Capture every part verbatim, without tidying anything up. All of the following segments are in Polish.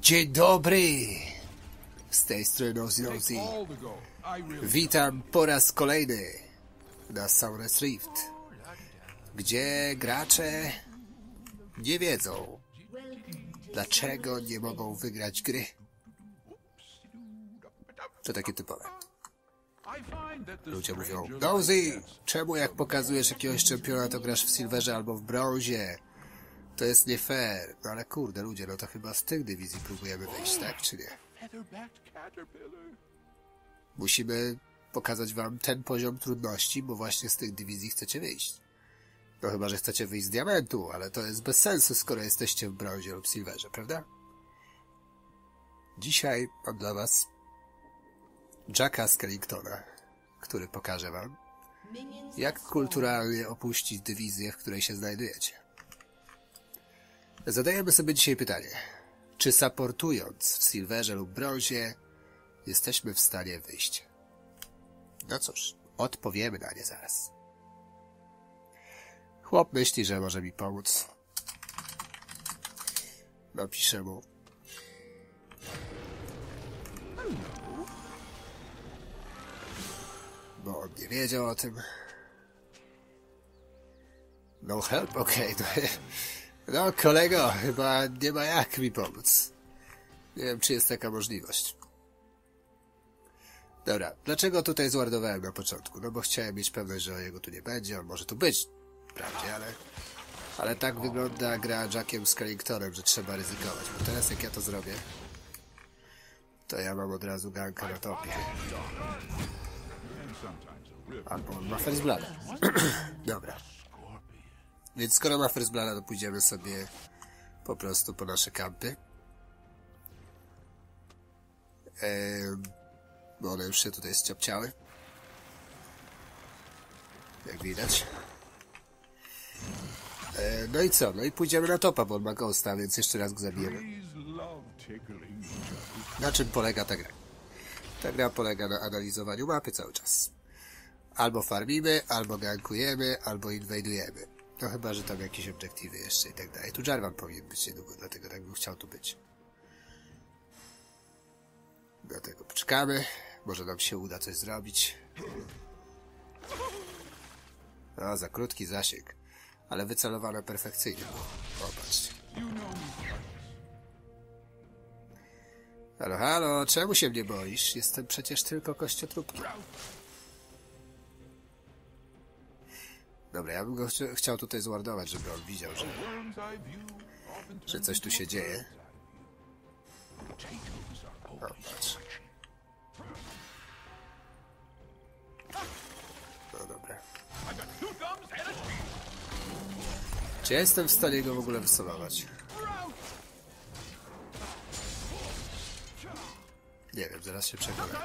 Dzień dobry! Z tej strony Nosy Nosy. Witam po raz kolejny na Soundless Rift, gdzie gracze nie wiedzą, dlaczego nie mogą wygrać gry. To takie typowe. Ludzie mówią: Nosy, czemu jak pokazujesz jakiegoś czempiona, to grasz w silverze albo w brązie? To jest nie fair. No ale kurde, ludzie, no to chyba z tych dywizji próbujemy wyjść, tak czy nie? Musimy pokazać wam ten poziom trudności, bo właśnie z tych dywizji chcecie wyjść. No chyba, że chcecie wyjść z diamentu, ale to jest bez sensu, skoro jesteście w brązie lub silverze, prawda? Dzisiaj mam dla was Jacka Skellingtona, który pokaże wam, jak kulturalnie opuścić dywizję, w której się znajdujecie. Zadajemy sobie dzisiaj pytanie, czy supportując w silverze lub brązie jesteśmy w stanie wyjść? No cóż, odpowiemy na nie zaraz. Chłop myśli, że może mi pomóc. Napiszę mu. Bo on nie wiedział o tym. No help? Okej, okay, no, no kolego, chyba nie ma jak mi pomóc. Nie wiem, czy jest taka możliwość. Dobra, dlaczego tutaj złardowałem na początku? No bo chciałem mieć pewność, że jego tu nie będzie, on może tu być, wprawdzie, ale... Ale tak wygląda gra Jackiem Skellingtonem, że trzeba ryzykować. Bo teraz jak ja to zrobię, to ja mam od razu ganka na topie. Albo on ma First Blood. Dobra. Więc skoro ma First Blood, to pójdziemy sobie po prostu po nasze kampy. Ehm, bo one już się tutaj zciapciały. Jak widać. Ehm, no i co? No i pójdziemy na topa, bo on ma ghosta, więc jeszcze raz go zabijemy. Na czym polega ta gra? Ta gra polega na analizowaniu mapy cały czas. Albo farmimy, albo gankujemy, albo inwajdujemy. No chyba, że tam jakieś obiektywy jeszcze i tak dalej. Tu Jarvan powinien być niedługo, dlatego tak bym chciał tu być. Dlatego poczekamy. Może nam się uda coś zrobić. No, za krótki zasięg. Ale wycelowane perfekcyjnie. Popatrzcie. Halo, halo, czemu się mnie boisz? Jestem przecież tylko kościotrupkiem. Dobra, ja bym go ch chciał tutaj zwardować, żeby on widział, że, że coś tu się dzieje. O, patrz. No dobra. Czy ja jestem w stanie go w ogóle wysolować? Nie wiem, zaraz się przekonam.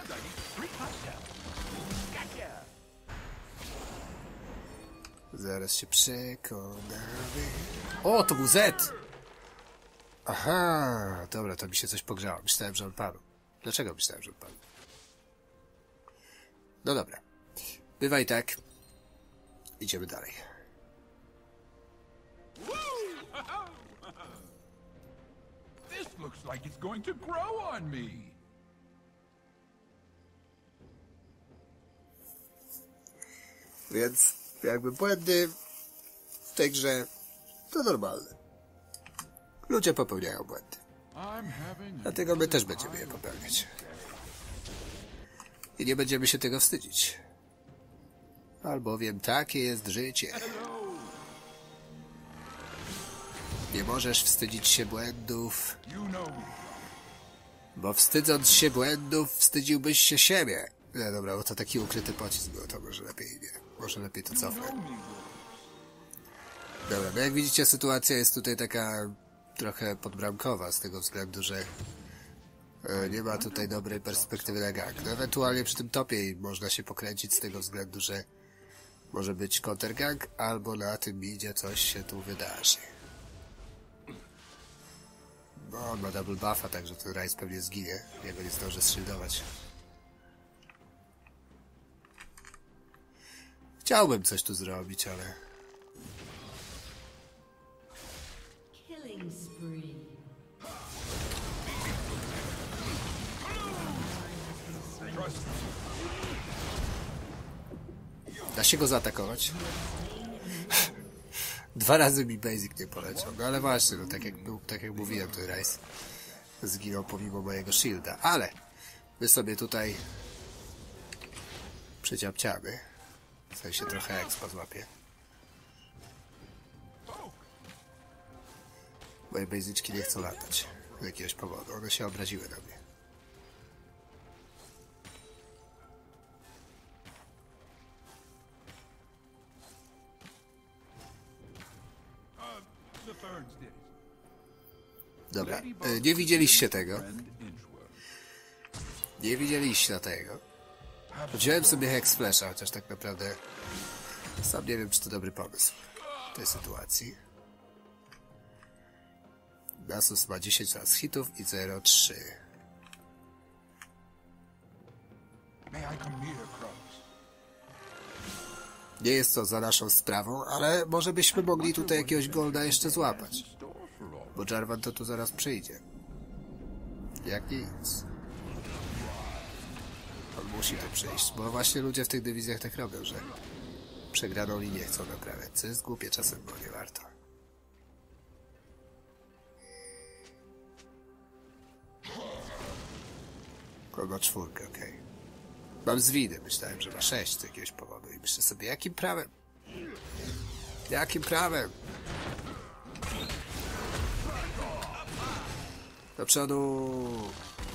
Zaraz się przekonamy. O, to był Z! Aha, dobra, to mi się coś pogrzało. Myślałem, że on padł. Dlaczego myślałem, że on padł? No dobra. Bywa i tak. Idziemy dalej. This looks like it's going to grow on me. Więc jakby błędy w tej grze to normalne. Ludzie popełniają błędy. Dlatego my też będziemy je popełniać. I nie będziemy się tego wstydzić. Albowiem takie jest życie. Nie możesz wstydzić się błędów, bo wstydząc się błędów, wstydziłbyś się siebie. No dobra, bo to taki ukryty pocisk był, to może lepiej nie. Może lepiej to cofnę. Dobra, no jak widzicie, sytuacja jest tutaj taka trochę podbramkowa, z tego względu, że e, nie ma tutaj dobrej perspektywy na gang. No ewentualnie przy tym topie można się pokręcić z tego względu, że może być counter gang, albo na tym idzie coś się tu wydarzy. No, on ma double buffa, także ten Ryze pewnie zginie. Jego nie zdąży zszyldować. Chciałbym coś tu zrobić, ale... Da się go zaatakować? Dwa razy mi basic nie poleciał. No ale właśnie, no tak jak, był, tak jak mówiłem, ten Ryze zginął pomimo mojego shielda. Ale my sobie tutaj przeciapciamy. W sensie trochę expa złapie. Moje basyczki nie chcą latać. Z jakiegoś powodu. One się obraziły na mnie. Dobra, nie widzieliście tego. Nie widzieliście tego. Wziąłem sobie Hex Flasha, chociaż tak naprawdę sam nie wiem, czy to dobry pomysł w tej sytuacji. Nasus ma dziesięć raz hitów i zero trzy. Nie jest to za naszą sprawą, ale może byśmy mogli tutaj jakiegoś golda jeszcze złapać. Bo Jarvan to tu zaraz przyjdzie. Jak nic. On musi tu przyjść, bo właśnie ludzie w tych dywizjach tak robią, że przegraną linię chcą naprawiać, co jest głupie czasem, bo nie warto. On ma czwórkę, okej. Okay. Mam zwiny, myślałem, że ma sześć z jakiegoś powodu i myślę sobie, jakim prawem? Jakim prawem? Do przodu!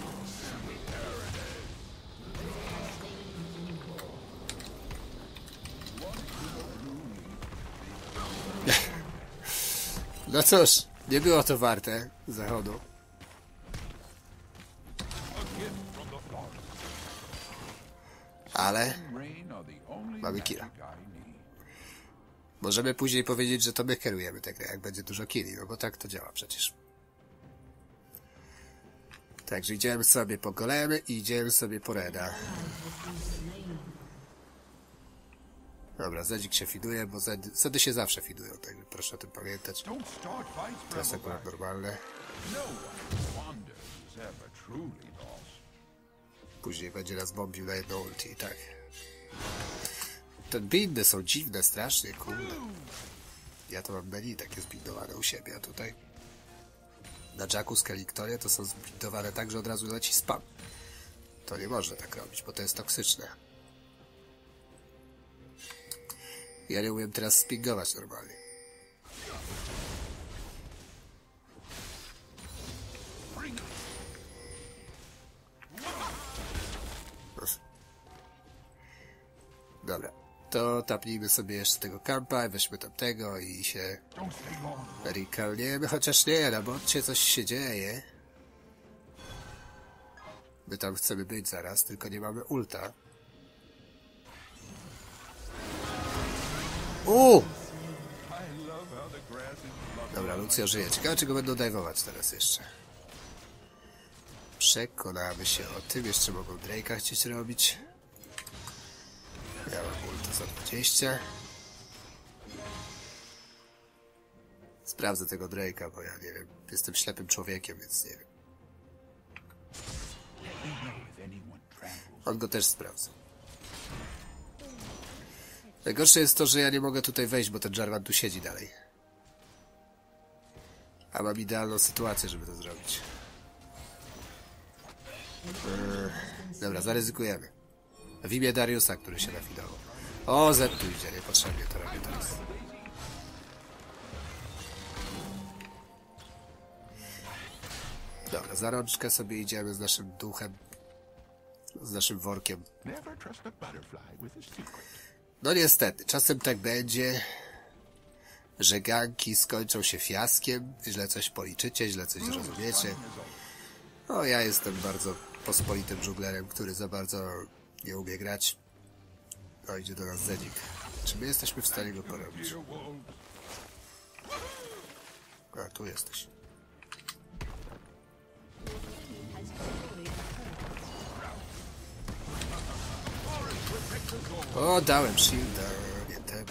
No cóż, nie było to warte zachodu. Ale mamy killa. Możemy później powiedzieć, że to my kierujemy tę grę, jak będzie dużo killi, no bo tak to działa przecież. Także idziemy sobie po golemy i idziemy sobie po reda. Dobra, Zedzik się fiduje, bo Zedy, Zedy się zawsze fidują, także proszę o tym pamiętać. To jest akurat normalne. Później będzie nas bombił na jedno ulti, tak. Te bindy są dziwne, strasznie, kurde. Ja to mam menu takie zbindowane u siebie, a tutaj na Jacku z Kaliktorie to są zbindowane tak, że od razu leci spam. To nie można tak robić, bo to jest toksyczne. Ja nie umiem teraz spingować normalnie. Dobra, to tapnijmy sobie jeszcze tego kampa, weźmy tamtego i się rikalniemy, chociaż nie, na bocie coś się dzieje. My tam chcemy być zaraz, tylko nie mamy ulta. Uuu! Dobra, Lucio żyje. Ciekawe, czy go będą dajwować teraz jeszcze. Przekonamy się o tym. Jeszcze mogą Drake'a chcieć robić. Ja mam ulta za dwadzieścia. Sprawdzę tego Drake'a, bo ja nie wiem. Jestem ślepym człowiekiem, więc nie wiem. On go też sprawdza. Najgorsze jest to, że ja nie mogę tutaj wejść, bo ten Jarvan tu siedzi dalej. A mam idealną sytuację, żeby to zrobić. Eee, dobra, zaryzykujemy. W imię Dariusa, który się nafidował. O, Z tu idzie, niepotrzebnie to robię teraz. Dobra, za rączkę sobie idziemy z naszym duchem. Z naszym workiem. No niestety, czasem tak będzie, że ganki skończą się fiaskiem, źle coś policzycie, źle coś zrozumiecie. No ja jestem bardzo pospolitym dżunglerem, który za bardzo nie umie grać. No idzie do nas Zedzik. Czy my jesteśmy w stanie go porobić? A, tu jesteś. O, dałem shielda, nie temu.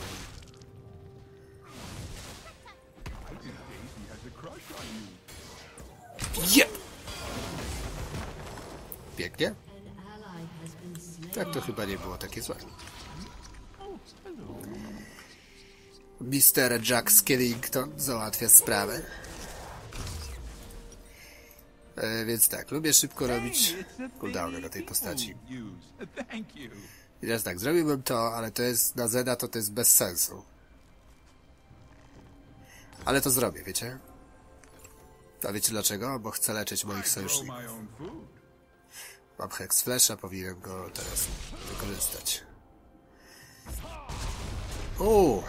Jep! Pięknie. Tak to chyba nie było takie złe. mister Jack Skellington załatwia sprawę. E, więc tak, lubię szybko robić cooldowny na tej postaci. I teraz tak, zrobiłbym to, ale to jest na Zeda to to jest bez sensu. Ale to zrobię, wiecie? A wiecie dlaczego? Bo chcę leczyć moich sojuszników. Mam Hex Flasha, powinienem go teraz wykorzystać. Uuu!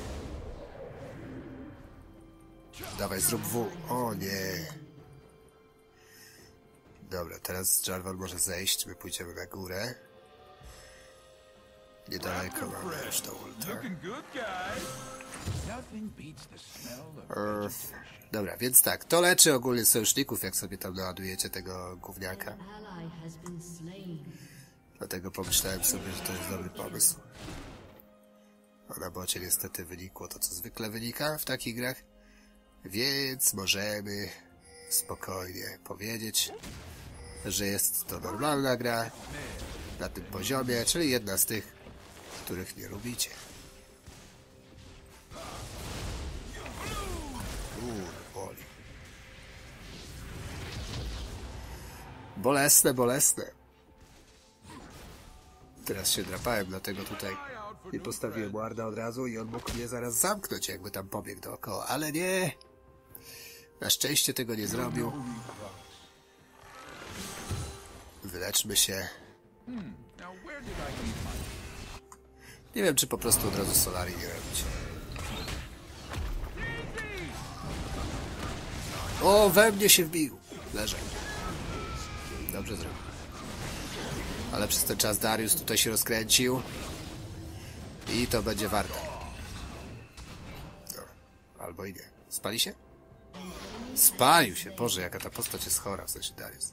Dawaj, zrób W. O nie! Dobra, teraz Jarvan może zejść, my pójdziemy na górę. Niedaleko mamy już to ulta. E, dobra, więc tak, to leczy ogólnie sojuszników, jak sobie tam naładujecie tego gówniaka. Dlatego pomyślałem sobie, że to jest dobry pomysł. A na bocie niestety wynikło to, co zwykle wynika w takich grach. Więc możemy spokojnie powiedzieć, że jest to normalna gra na tym poziomie, czyli jedna z tych, których nie lubicie. Uuu, boli. Bolesne, bolesne. Teraz się drapałem, dlatego tutaj nie postawiłem warda od razu i on mógł mnie zaraz zamknąć, jakby tam pobiegł dookoła, ale nie. Na szczęście tego nie zrobił. Wyleczmy się. Nie wiem, czy po prostu od razu Solari nie robić. O, we mnie się wbił. Leżę. Dobrze zrobił. Ale przez ten czas Darius tutaj się rozkręcił. I to będzie warte. No, albo i nie. Spali się? Spalił się. Boże, jaka ta postać jest chora, w sensie Darius.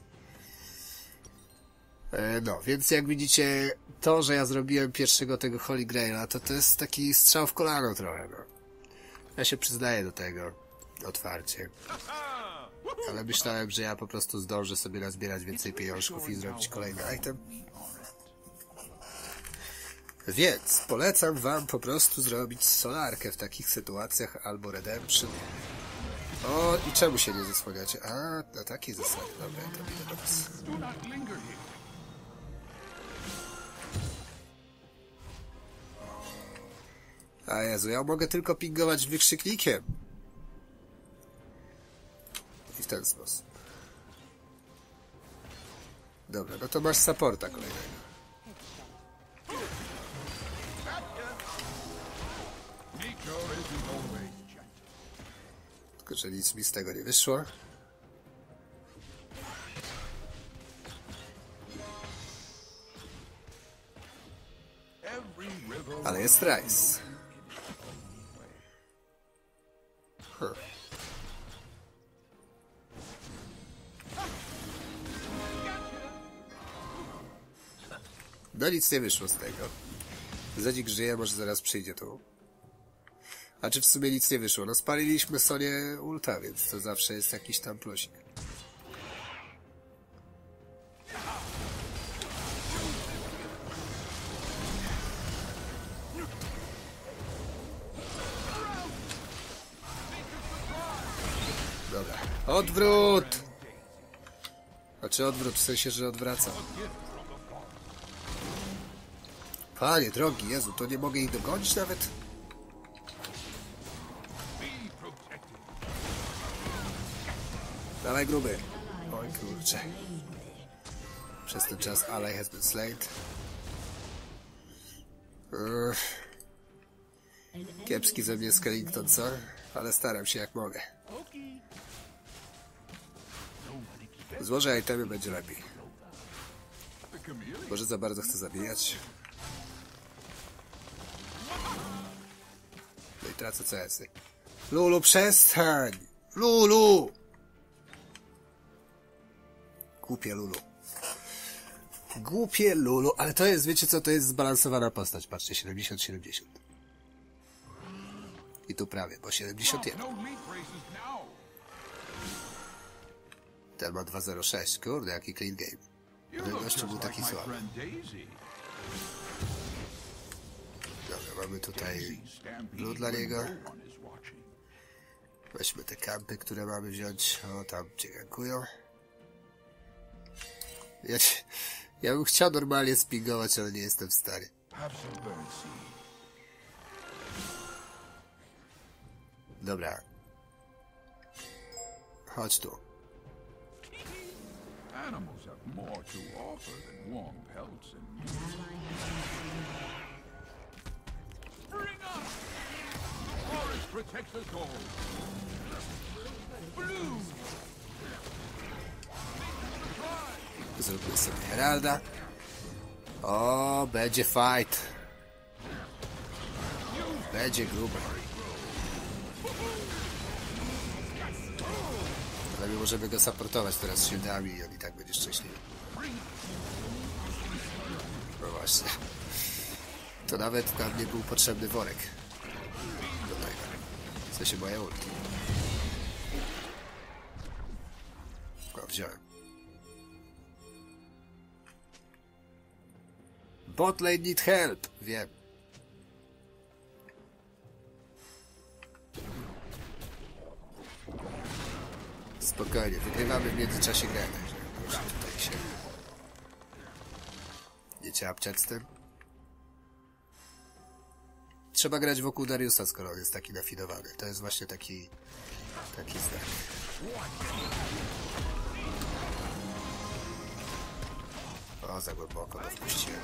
E, no, więc jak widzicie, to, że ja zrobiłem pierwszego tego Holy Graila, to to jest taki strzał w kolano trochę, no. Ja się przyznaję do tego otwarcie. Ale myślałem, że ja po prostu zdążę sobie nazbierać więcej pieniążków i zrobić kolejny item. Więc polecam wam po prostu zrobić solarkę w takich sytuacjach albo redemption. O, i czemu się nie zasłaniacie? A, na takiej zasadzie. Dobra, to idę do was. A Jezu, ja mogę tylko pingować wykrzyknikiem. I w ten sposób. Dobra, no to masz supporta kolejnego. Tylko, że nic mi z tego nie wyszło. Ale jest Ryze. Huh. No nic nie wyszło z tego. Zadzik żyje, może zaraz przyjdzie tu. A czy w sumie nic nie wyszło? No spaliliśmy Sonię ulta, więc to zawsze jest jakiś tam plusik. Dobra. Odwrót! Znaczy odwrót, w sensie, że odwraca. Panie drogi, Jezu, to nie mogę ich dogonić nawet? Dawaj gruby. Oj kurczę. Przez ten czas ally has been slain. Uff. Kiepski ze mnie Skellington, co? Ale staram się jak mogę. Złożę itemy, będzie lepiej. Może za bardzo chcę zabijać. No i tracę C S-y. Lulu, przestań! Lulu! Głupie Lulu. Głupie Lulu, ale to jest, wiecie co, to jest zbalansowana postać. Patrzcie, siedemdziesiąt siedemdziesiąt. I tu prawie, bo siedemdziesiąt jeden. Ten ma dwa zero sześć. Kurde, jaki clean game. Ale gościu był taki słaby. Dobra, mamy tutaj Easy stampede lód dla when niego. no one is watching. Weźmy te kampy, które mamy wziąć. O, tam dziękuję. Ja, ja bym chciał normalnie spingować, ale nie jestem w stanie. Have some birdseed. Dobra. Chodź tu. Animals have more to offer than warm pelts and meat. Bring up! Forest protects us all. Blue! Zróbmy sobie Heralda. O, będzie fight. Będzie grubo. Ale my możemy go supportować teraz shieldami i on i tak będzie szczęśliwy. No właśnie. To nawet nam nie był potrzebny worek. Do tego. W sensie moja ulti. O, wziąłem. Bot lane need help. Wiem. Spokojnie, wygrywamy w międzyczasie grę, także proszę tutaj się nie ciapciać z tym. Trzeba grać wokół Dariusa, skoro on jest taki nafidowany. To jest właśnie taki taki znak. O, za głęboko go wpuściłem.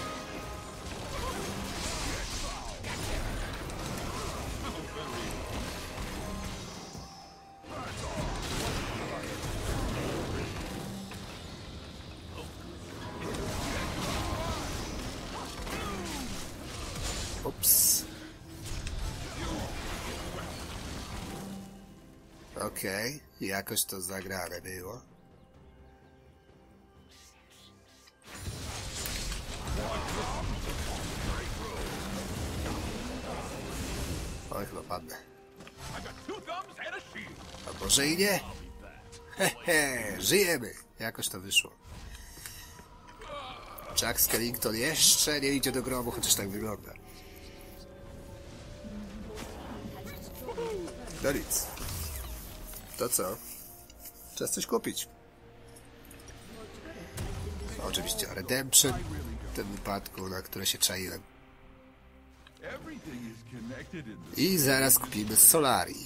Ups. Okej, okay. Jakoś to zagrane było. Oj, chyba padnę. A może i nie? Hehe, żyjemy. Jakoś to wyszło. Jack Skellington jeszcze nie idzie do grobu, chociaż tak wygląda. No nic. To co? Czas coś kupić. Oczywiście Redemption w tym wypadku, na które się czaiłem. I zaraz kupimy Solari.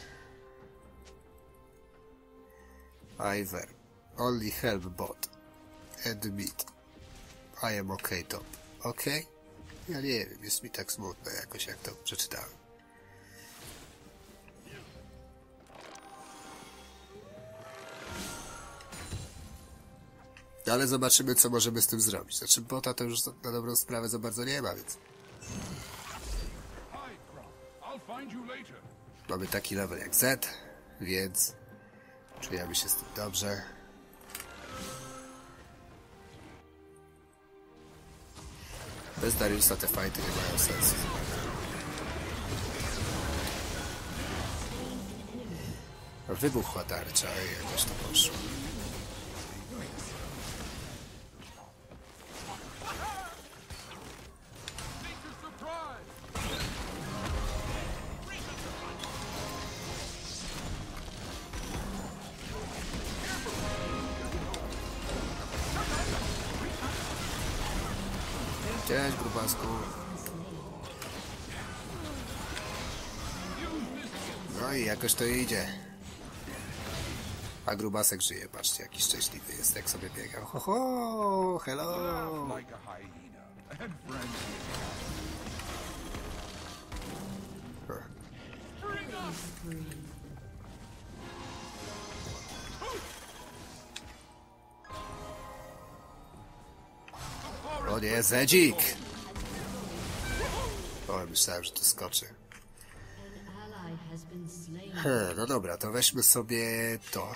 Ivern. Only help bot. And meat. I am okay top. Okay? Ja nie wiem, jest mi tak smutno jakoś, jak to przeczytałem. Ale zobaczymy, co możemy z tym zrobić. Znaczy, bota to już na dobrą sprawę za bardzo nie ma, więc... Mamy taki level jak Z, więc... czujemy się z tym dobrze. Bez Dariusa te fighty nie mają sensu. Wybuchła tarcza i jakoś to poszło. Cześć, grubasku. No i jakoś to idzie. A grubasek żyje, patrzcie, jaki szczęśliwy jest, jak sobie biegał. Ho, ho, hello. O nie, Zedzik! O, myślałem, że to skoczy. Hmm, no dobra, to weźmy sobie to.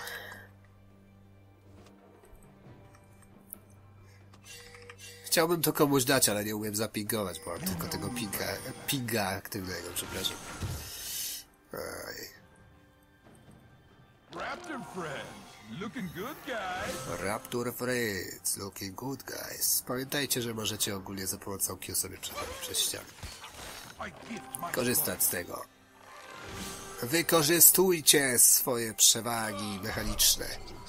Chciałbym to komuś dać, ale nie umiem zapingować, bo mam tylko tego pinga, pinga aktywnego, przepraszam. Oj. Raptor friends, Looking good, guys. Raptor Fritz, looking good guys. Pamiętajcie, że możecie ogólnie za pomocą Q sobie przechodzić przez ścianę. I gift my Korzystać z tego. Wykorzystujcie swoje przewagi mechaniczne.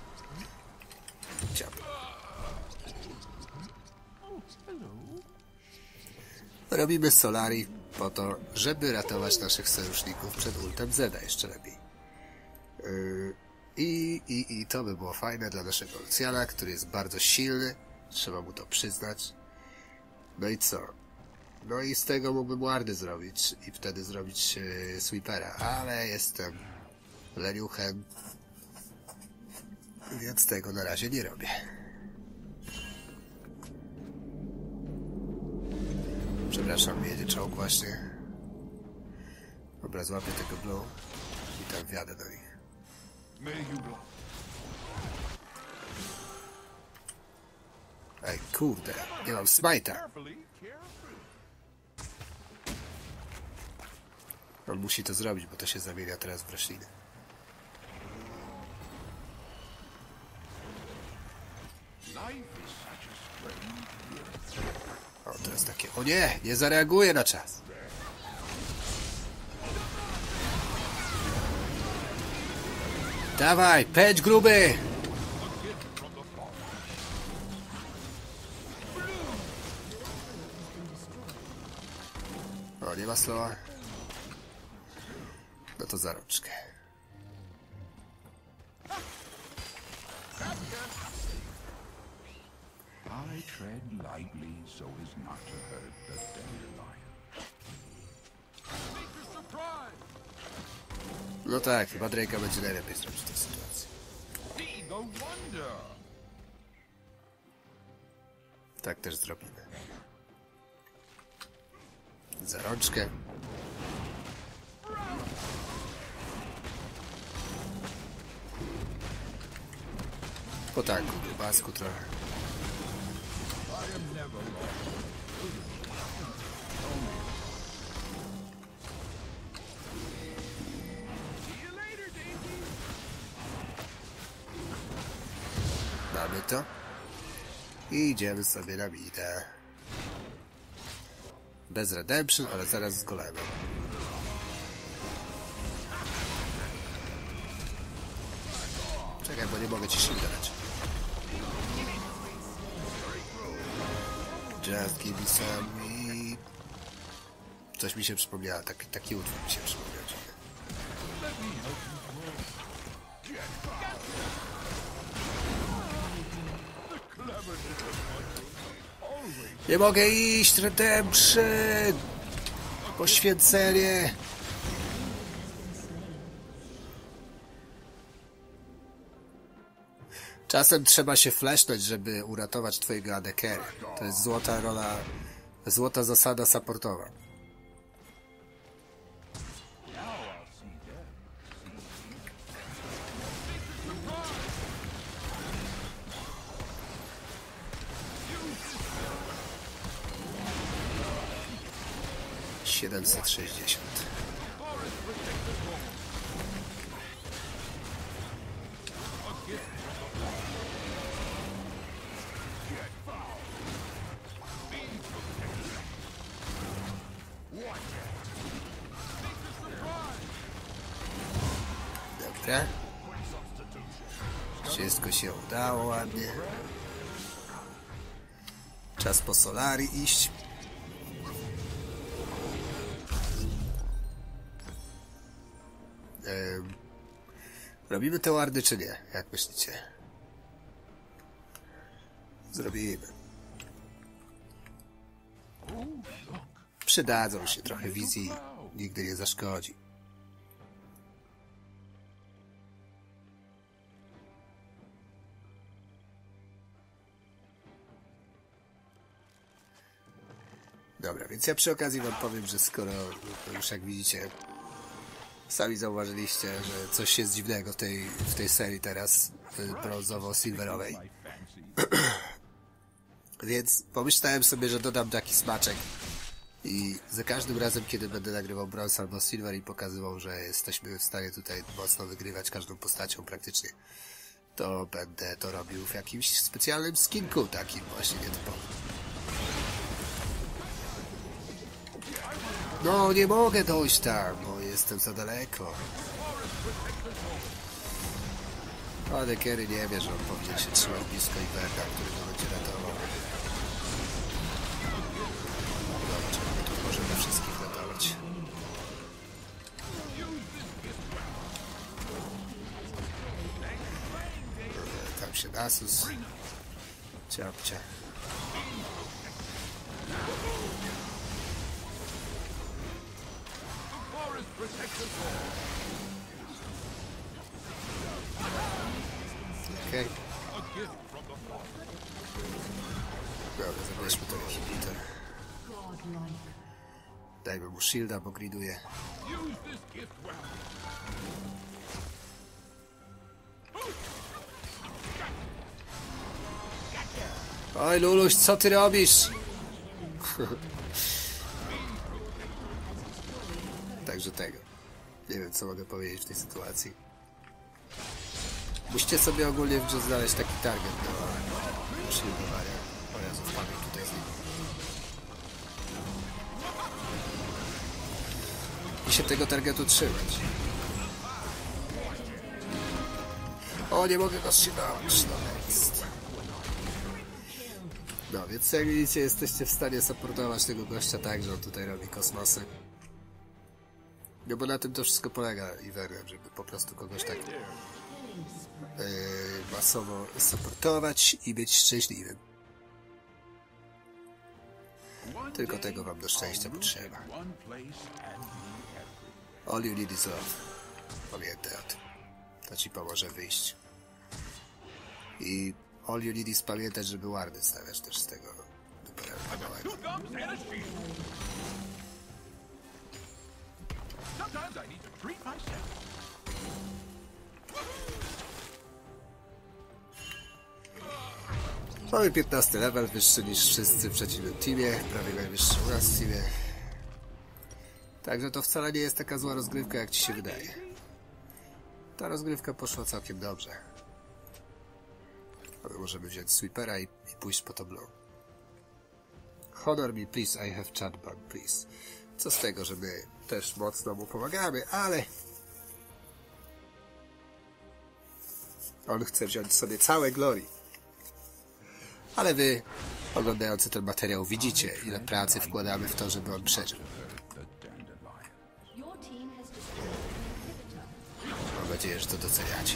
Ciap. Robimy Solari po to, żeby ratować naszych sojuszników przed ultem Zeda jeszcze lepiej. Yy, i, i, I to by było fajne dla naszego Luciana, który jest bardzo silny. Trzeba mu to przyznać. No i co? No i z tego mógłbym wardy zrobić i wtedy zrobić yy, sweepera, ale jestem leniuchem, więc tego na razie nie robię. Przepraszam, jedzie czołg właśnie. Dobra, złapię tego blow i tam wjadę do nich. May you walk. Ej, kurde, nie mam smite'a. Carefully, carefully. On musi to zrobić, bo to się zamienia teraz w rośliny. Life is such a strange. O, teraz takie, o nie, nie zareaguje na czas. Dawaj, pędź gruby! O, nie ma slowa. No to za rączkę. I tread lightly so as not to hurt the dandelion. Make a surprise! No tak, chyba Drake'a będzie najlepiej zrobić w tej sytuacji. See the wonder! Tak też zrobimy. Za rączkę. Po tanku, grubasku trochę. I am never lost. See you later, Daisy. Mamy to. I idziemy sobie na midę. Bez redemption, ale zaraz z golemem. Czekaj, bo nie mogę ci shield dać. Just give me some meat. Coś mi się przypomniało, taki, taki utwór mi się przypomniał. Nie mogę iść, redemption! Poświęcenie! Czasem trzeba się flashnąć, żeby uratować twojego A D carry. To jest złota rola, złota zasada supportowa. siedemset sześćdziesiąt. Dobra. Wszystko się udało ładnie. Czas po Solari iść. Um, robimy te wardy czy nie? Jak myślicie? Zrobimy. Przydadzą się trochę wizji. Nigdy nie zaszkodzi. Dobra, więc ja przy okazji wam powiem, że skoro już jak widzicie sami zauważyliście, że coś jest dziwnego w tej, w tej serii teraz brązowo-silverowej. Więc pomyślałem sobie, że dodam taki smaczek i za każdym razem, kiedy będę nagrywał brąz albo silver i pokazywał, że jesteśmy w stanie tutaj mocno wygrywać każdą postacią praktycznie, to będę to robił w jakimś specjalnym skinku, takim właśnie nietypowym. No, nie mogę dojść tam, bo jestem za daleko. Ale Kerry nie wie, że on powinien się trzymać blisko Iwerna, który go będzie ratował. Zobaczymy, my tu możemy wszystkich ratować. Tam się Nasus. Ciapcia. Okej. Okay. Dobra, zabierzmy ten inhibitor. Dajmy mu shielda, bo griduje. Oj, Luluś, co ty robisz? Także tego. Nie wiem, co mogę powiedzieć w tej sytuacji. Musicie sobie ogólnie znaleźć taki target do shieldowania. O Jezu, wpadłem tutaj z nim. I się tego targetu trzymać. O, nie mogę go shieldować. No jest. No, więc jak widzicie, jesteście w stanie supportować tego gościa tak, że on tutaj robi kosmosy. No bo na tym to wszystko polega, Iwerem, żeby po prostu kogoś tak yy, masowo supportować i być szczęśliwym. Tylko tego wam do szczęścia potrzeba. All you need is love. Pamiętaj o tym. To ci pomoże wyjść. I all you need is pamiętać, żeby wardy stawiać też z tego duperelka małego. Mamy piętnasty level, wyższy niż wszyscy w przeciwnym teamie, prawie najwyższy u nas w teamie. Także to wcale nie jest taka zła rozgrywka, jak ci się wydaje. Ta rozgrywka poszła całkiem dobrze. Ale możemy wziąć sweepera i, i pójść po to blow. Honor me please, I have chat bug please. Co z tego, że my też mocno mu pomagamy, ale... On chce wziąć sobie całe glory. Ale wy, oglądający ten materiał, widzicie, ile pracy wkładamy w to, żeby on przeżył. Mam nadzieję, że to doceniacie.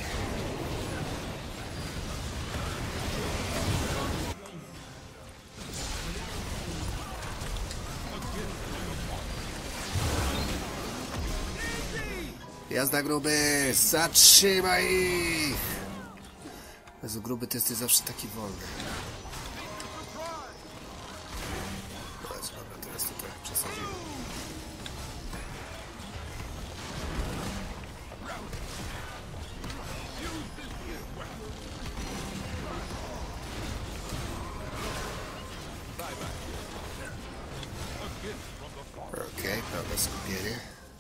Jazda, gruby! Zatrzymaj ich! Jezu, gruby, ty jesteś zawsze taki wolny. Dobra, teraz to trochę przesadziłem. Okej, okay, pełne skupienie.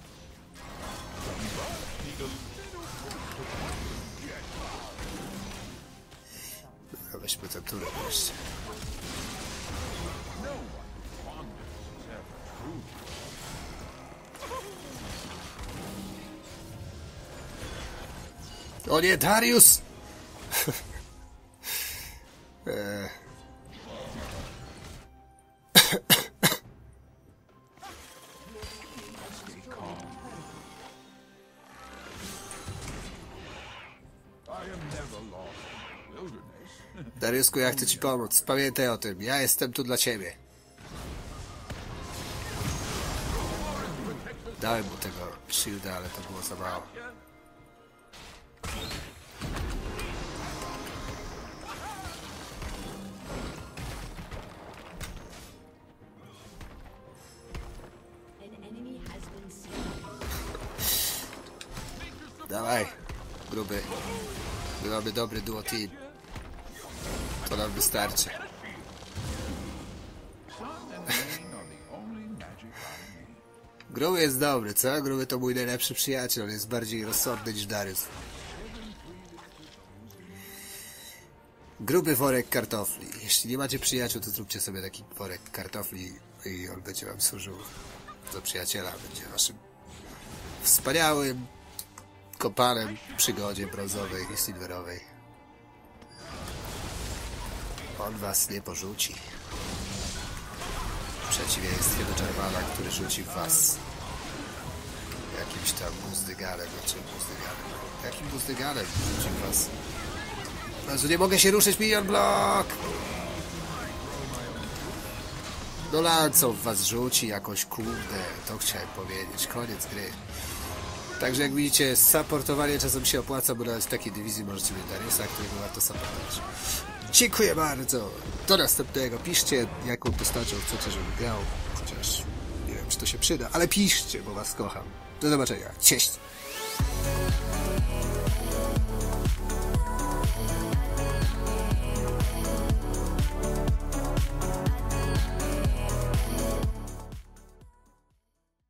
Dobra, weźmy tę turę wreszcie. O nie, Darius! eee. Dariusku, ja chcę ci pomóc. Pamiętaj o tym. Ja jestem tu dla ciebie. Dałem mu tego shielda, ale to było za mało. Dawaj, gruby. My mamy dobry duo team. To nam wystarczy. Gruby jest dobry, co? Gruby to mój najlepszy przyjaciel. On jest bardziej rozsądny niż Darius. Gruby worek kartofli. Jeśli nie macie przyjaciół, to zróbcie sobie taki worek kartofli i on będzie wam służył do przyjaciela. Będzie waszym wspaniałym kopanem w przygodzie brązowej i silverowej. On was nie porzuci. W przeciwieństwie do Jarvana, który rzuci w was jakimś tam buzdygalem, znaczy buzdygalem. Jakim buzdygalem rzuci w was? Jezu, nie mogę się ruszyć, minion blok! No lancą w was rzuci jakoś, kurde, to chciałem powiedzieć, koniec gry. Także jak widzicie, supportowanie czasem się opłaca, bo nawet w takiej dywizji możecie mieć Dariusa, którego warto supportować. Dziękuję bardzo! Do następnego. Piszcie, jaką postacią chcecie, żebym grał. Chociaż nie wiem, czy to się przyda, ale piszcie, bo was kocham. Do zobaczenia. Cześć!